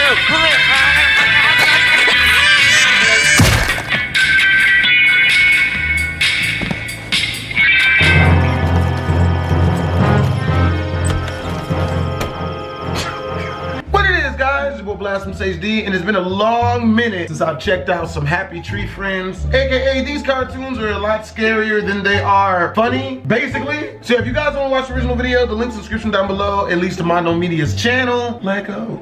BHD, and it's been a long minute since I've checked out some Happy Tree Friends, aka these cartoons are a lot scarier than they are funny, basically. So if you guys want to watch the original video, the link's in the description down below, at least to my No Media's channel. Let go.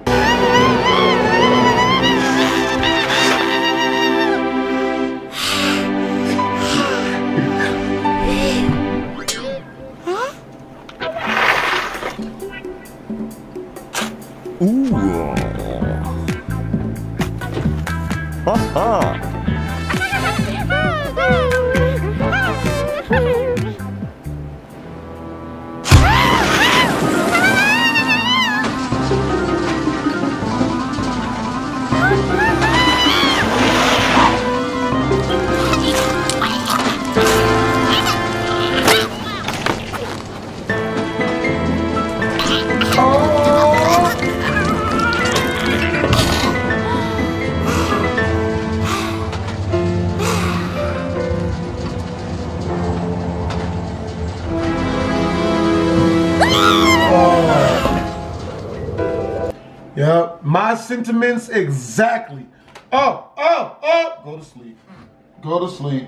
Yep, my sentiments exactly. Oh, go to sleep. Go to sleep.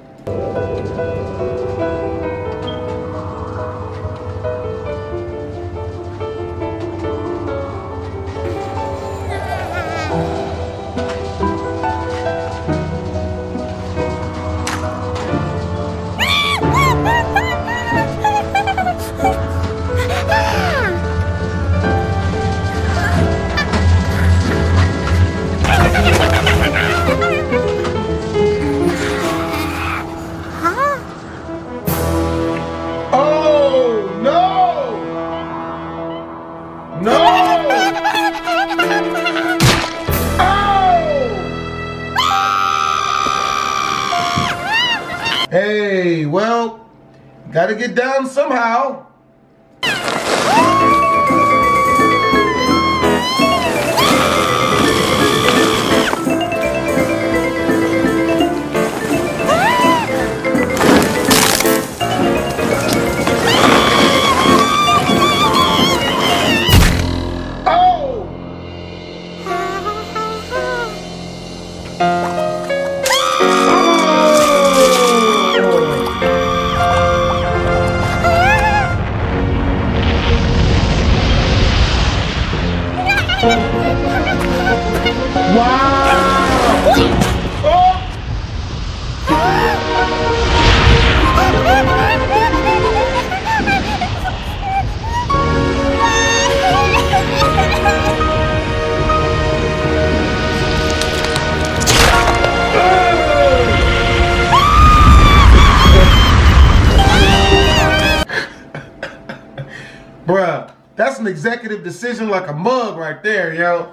Hey, well, gotta get down somehow. Bruh, that's an executive decision like a mug right there, yo.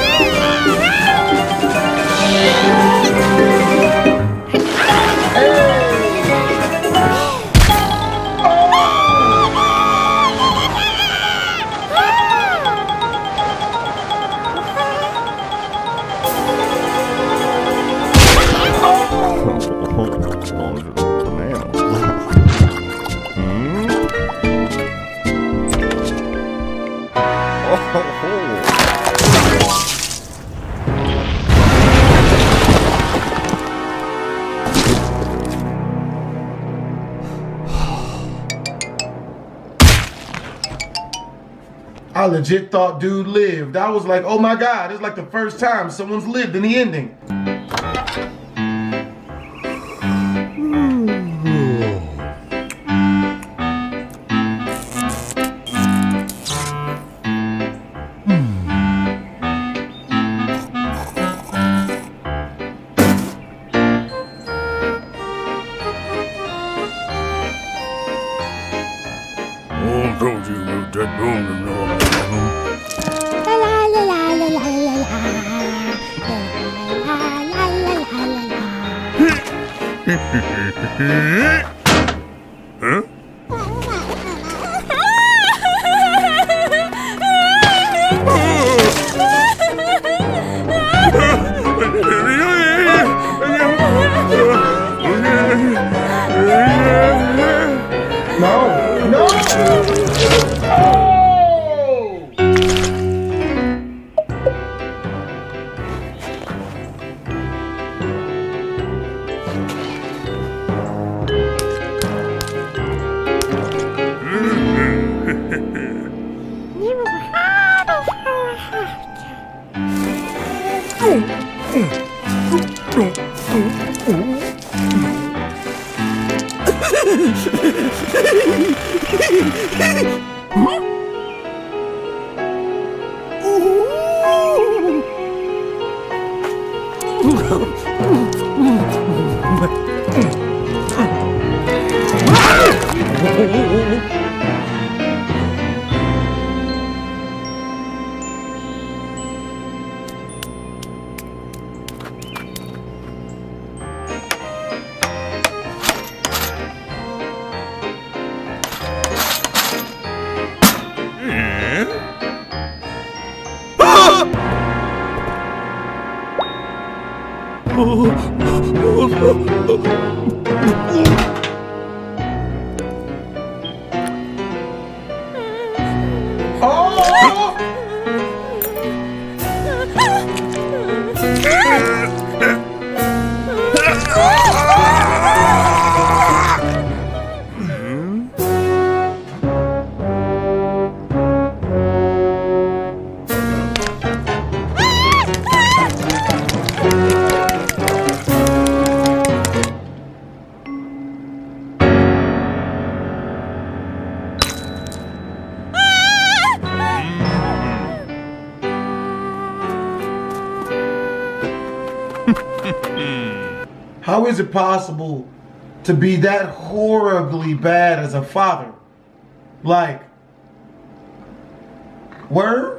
I legit thought dude lived. I was like, oh my God, it's like the first time someone's lived in the ending. Told you about that room. Huh? How is it possible to be that horribly bad as a father? Like, word?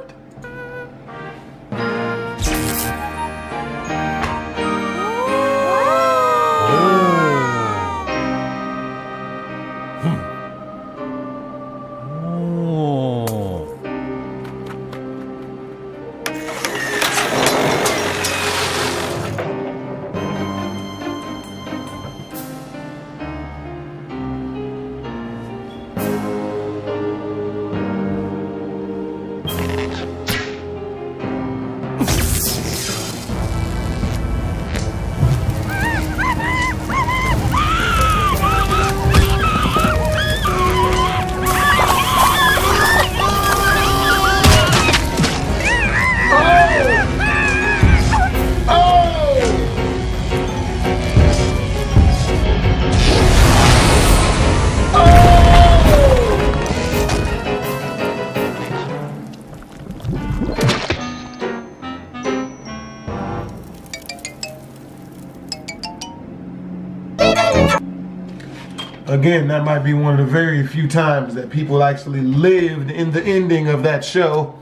Again, that might be one of the very few times that people actually lived in the ending of that show.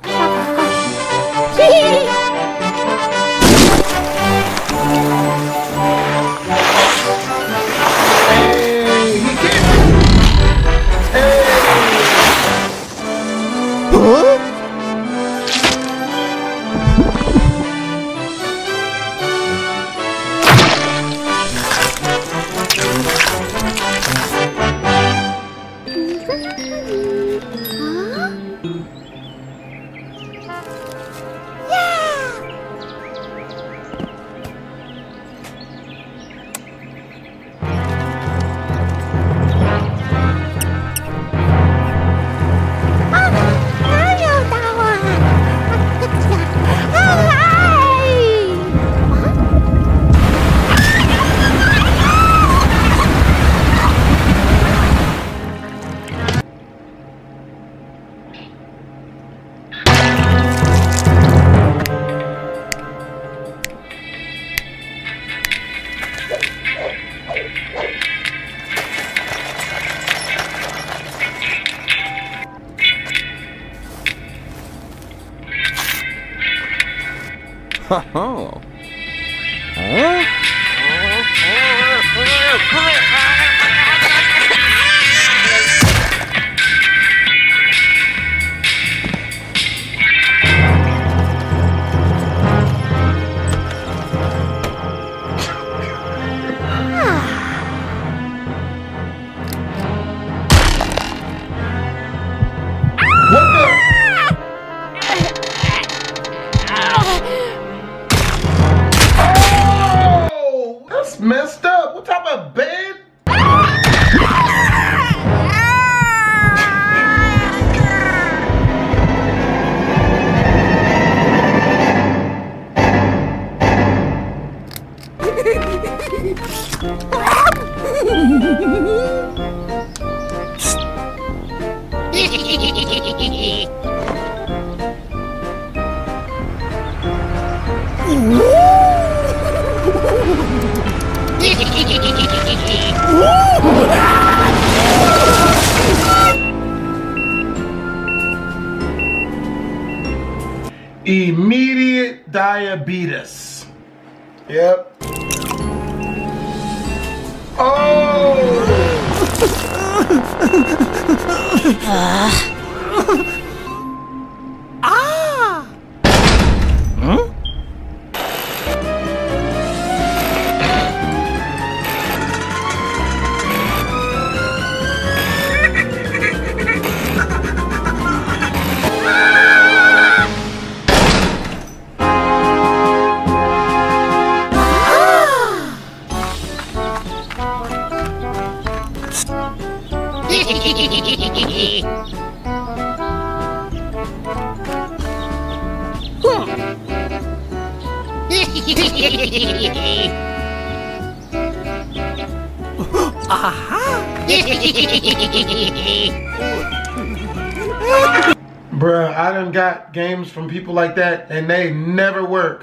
Oh. Messed up. What type of bed? Immediate diabetes. Yep. Oh! Huh? Bruh, I done got games from people like that and they never work.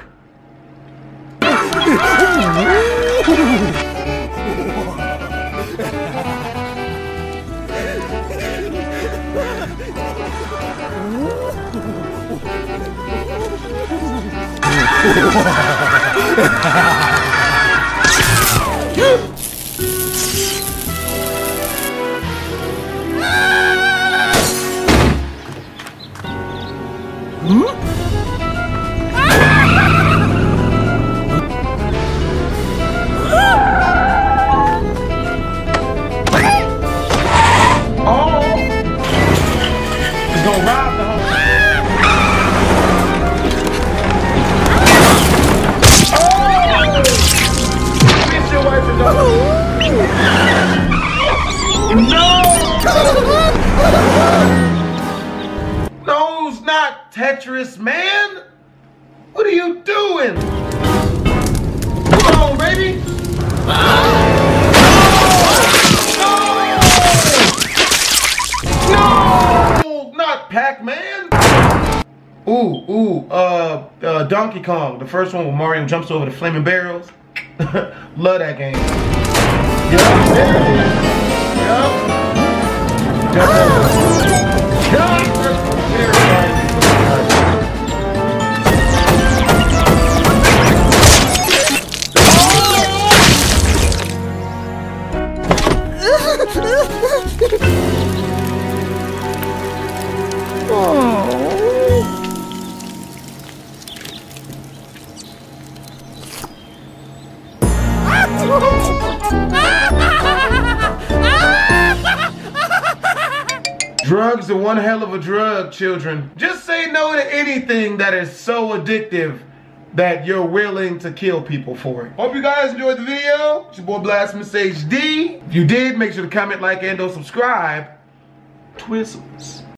No's not Tetris, man. What are you doing? Come on, baby. No, not Pac-Man. Donkey Kong, the first one where Mario jumps over the flaming barrels. Love that game. Yup, there it is. Yup. Drugs are one hell of a drug, children. Just say no to anything that is so addictive that you're willing to kill people for it. Hope you guys enjoyed the video. It's your boy Blastphamoushd. If you did, make sure to comment, like, and or subscribe. Twizzles.